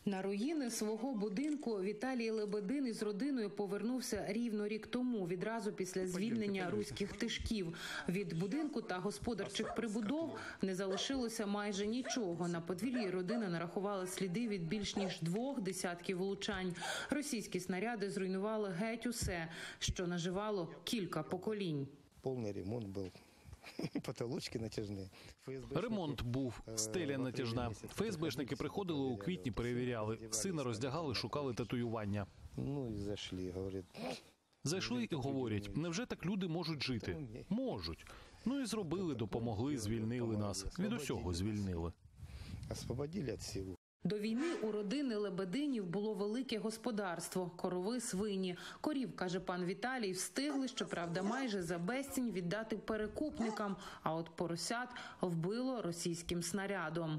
На руїни свого будинку Віталій Лебедин із родиною повернувся рівно рік тому, відразу після звільнення руських тишків. Від будинку та господарчих прибудов не залишилося майже нічого. На подвір'ї родина нарахувала сліди від більш ніж 2 десятків влучань. Російські снаряди зруйнували геть усе, що наживало кілька поколінь. Повний ремонт був. Потолочки натяжні. Ремонт був, стеля натяжна. ФСБшники приходили у квітні, перевіряли. Сина роздягали, шукали татуювання. Ну і зайшли, говорять. Зайшли і говорять, невже так люди можуть жити? Можуть. Ну і зробили, допомогли, звільнили нас. Від усього звільнили. Освободили від всього. До війни у родини Лебединів було велике господарство – корови, свині. Корів, каже пан Віталій, встигли, щоправда, майже за безцінь віддати перекупникам, а от поросят вбило російським снарядом.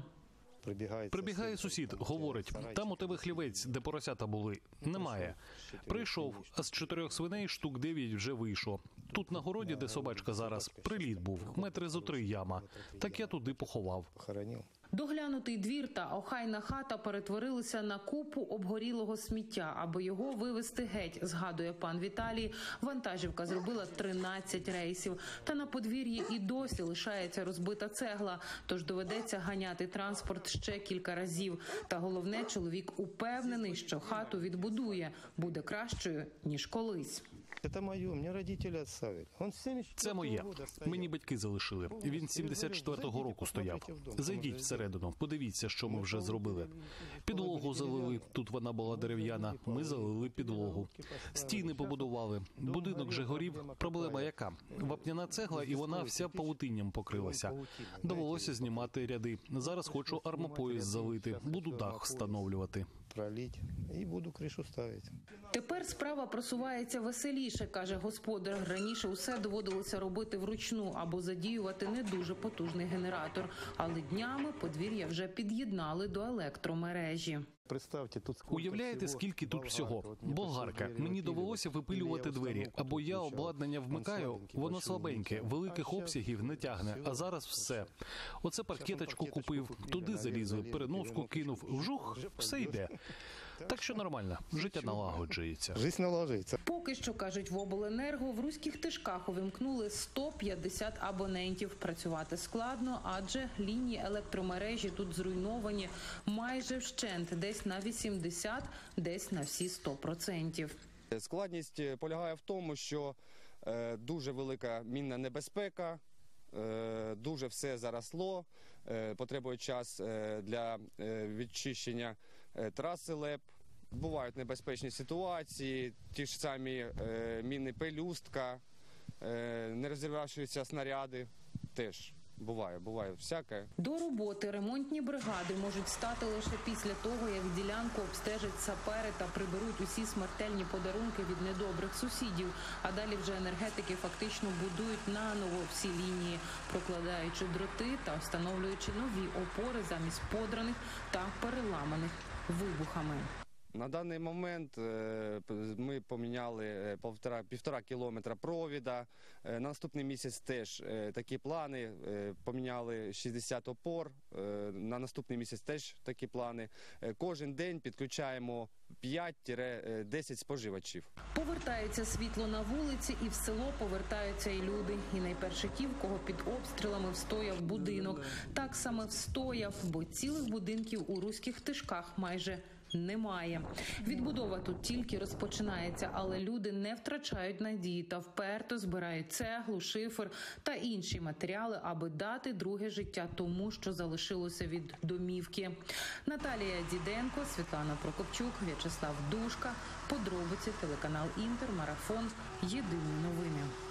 Прибігає сусід, говорить, там у тебе хлівець, де поросята були. Немає. Прийшов, а з 4 свиней штук 9 вже вийшло. Тут на городі, де собачка зараз, приліт був, метри зо 3 яма. Так я туди поховав. Доглянутий двір та охайна хата перетворилися на купу обгорілого сміття. Аби його вивезти геть, згадує пан Віталій, вантажівка зробила 13 рейсів. Та на подвір'ї і досі лишається розбита цегла, тож доведеться ганяти транспорт ще кілька разів. Та головне, чоловік упевнений, що хату відбудує, буде кращою, ніж колись. Це моє, мені батьки відставили. Це моє. Мені батьки залишили. Він 74-го року стояв. Зайдіть всередину, подивіться, що ми вже зробили. Підлогу залили, тут вона була дерев'яна, ми залили підлогу. Стіни побудували. Будинок же горів. Проблема яка? Вапняна цегла, і вона вся павутинням покрилася. Довелося знімати ряди. Зараз хочу армопояс залити, буду дах встановлювати. Пролить і буду кришу ставити. Тепер справа просувається веселіше, каже господар. Раніше усе доводилося робити вручну або задіювати не дуже потужний генератор. Але днями подвір'я вже під'єднали до електромережі. Уявляєте, скільки тут всього? Болгарка. Мені довелося випилювати двері. Або я обладнання вмикаю, воно слабеньке, великих обсягів не тягне. А зараз все. Оце паркеточку купив, туди залізли, переноску кинув, вжух, все йде. Так що нормально, життя налагоджується. Життя налагоджується. Поки що, кажуть в обленерго, в руських тишках увімкнули 150 абонентів. Працювати складно, адже лінії електромережі тут зруйновані майже вщент, десь на 80, десь на всі 100%. Складність полягає в тому, що дуже велика мінна небезпека, дуже все заросло, потребує час для відчищення траси ЛЕП. Бувають небезпечні ситуації, ті ж самі міни пелюстка, не розірвавшися снаряди теж. Буває всяке. До роботи ремонтні бригади можуть стати лише після того, як ділянку обстежать сапери та приберуть усі смертельні подарунки від недобрих сусідів. А далі вже енергетики фактично будують наново всі лінії, прокладаючи дроти та встановлюючи нові опори замість подраних та переламаних вибухами. На даний момент ми поміняли 1,5 кілометра провіда. На наступний місяць теж такі плани. Поміняли 60 опор. На наступний місяць теж такі плани. Кожен день підключаємо 5-10 споживачів. Повертається світло на вулиці, і в село повертаються і люди. І найперше ті, в кого під обстрілами встояв будинок. Так саме встояв, бо цілих будинків у руських тишках майже немає. Відбудова тут тільки розпочинається, але люди не втрачають надії та вперто збирають цеглу, шифер та інші матеріали, аби дати друге життя тому, що залишилося від домівки. Наталія Діденко, Світлана Прокопчук, В'ячеслав Душка. Подробиці, телеканал Інтер, Марафон. Єдині новини.